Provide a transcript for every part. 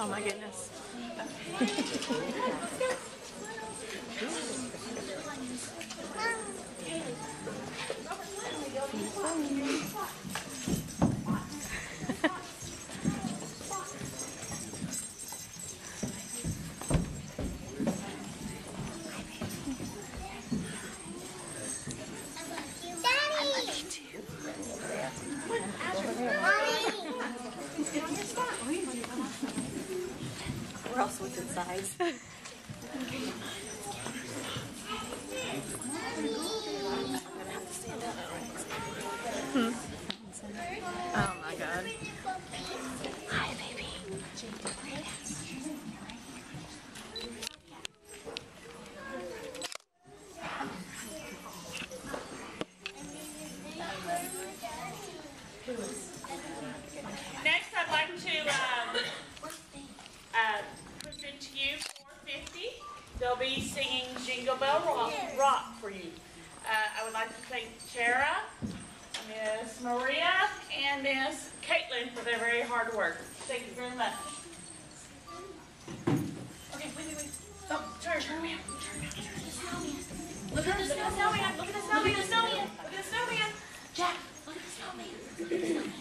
Oh my goodness. We're all switching sides. Oh my god. Hi, baby. Next, I'd like to present to you 450. They'll be singing Jingle Bell Rock for you. I would like to thank Tara, Miss Maria, and Miss Caitlin for their very hard work. Thank you very much. Okay, wait. Oh, turn around. Look at the snowman. Look at the snowman. Look at the snowman. Look at the snowman. Jack, look at the snowman. Look at the snowman.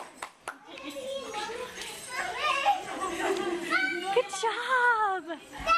Good job!